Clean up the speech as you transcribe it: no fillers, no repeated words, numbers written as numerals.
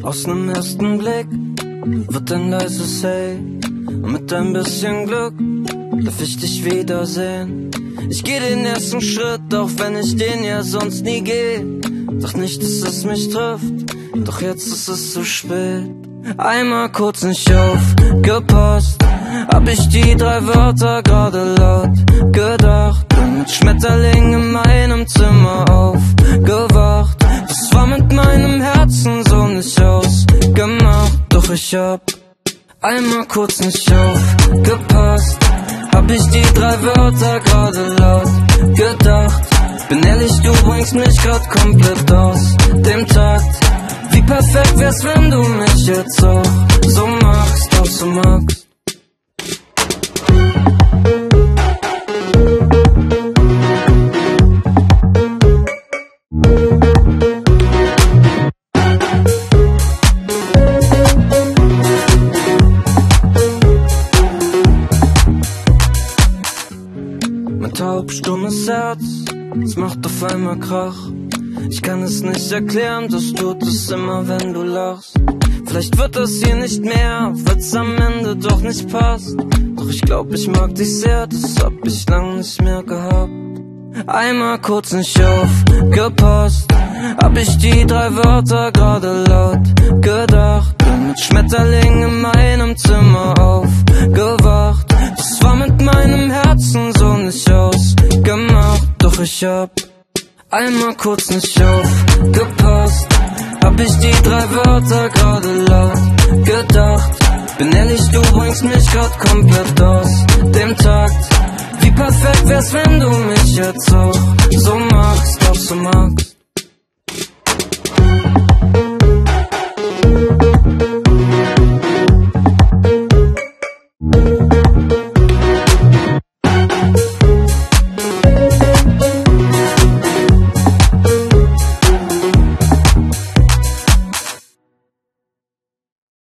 Aus nem ersten Blick wird ein leises Hey, und mit ein bisschen Glück darf ich dich wiedersehen. Ich geh den ersten Schritt, auch wenn ich den ja sonst nie geh. Sag nicht, dass es mich trifft, doch jetzt ist es zu spät. Einmal kurz nicht aufgepasst, hab ich die 3 Wörter gerade laut gedacht und mit Schmetterling in meinem Zimmer aufgewacht. Das war mit meinem Herzen so nicht ausgemacht, doch ich hab einmal kurz nicht aufgepasst, hab ich die 3 Wörter gerade laut gedacht. Bin ehrlich, du bringst mich grad komplett aus dem Takt. Wie perfekt wär's, wenn du mich jetzt auch so magst, auch so magst. Mein taubstummes Herz, es macht auf einmal Krach. Ich kann es nicht erklären, das tut es immer, wenn du lachst. Vielleicht wird das hier nicht mehr, weil's am Ende doch nicht passt. Doch ich glaub, ich mag dich sehr, das hab ich lang nicht mehr gehabt. Einmal kurz nicht aufgepasst, hab ich die 3 Wörter gerade laut gedacht und mit Schmetterling in meinem Zimmer aufgewacht. Das war mit meinem Herzen so nicht ausgemacht, doch ich hab einmal kurz nicht aufgepasst, hab ich die 3 Wörter gerade laut gedacht. Bin ehrlich, du bringst mich grad komplett aus dem Takt. Wie perfekt wär's, wenn du mich jetzt auch